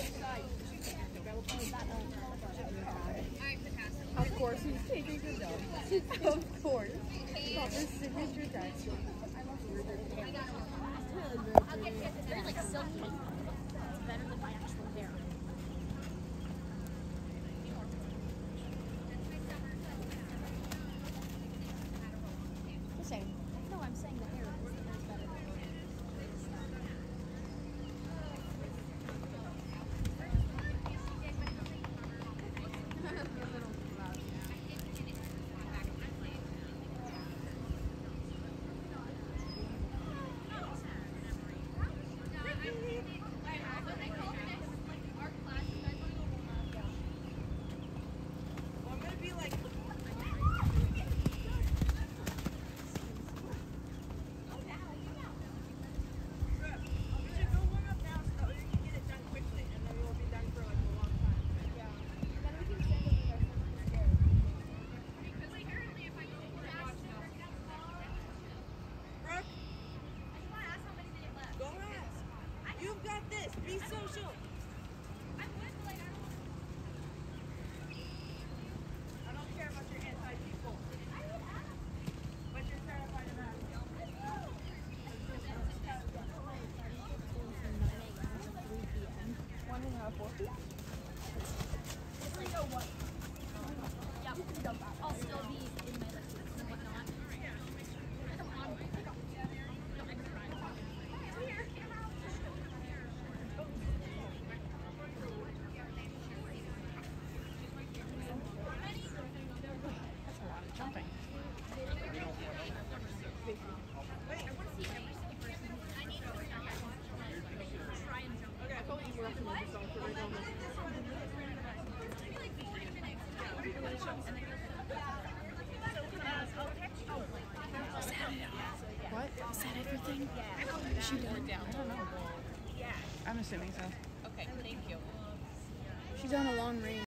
Of course, he's taking his own. Of course. Proper signature text. It's very like silky. It's better than my actual hair. The same. No, I'm saying the hair is better. You've got this. Be social. I don't care about your anti-people. But you're terrified of that. I'll still be in my lessons and whatnot. Jumping. Okay, I thought you were actually going to song for right now. What? Is that everything? Yeah. Is she done? I don't know. I'm assuming so. Okay, thank you. She's on a long range.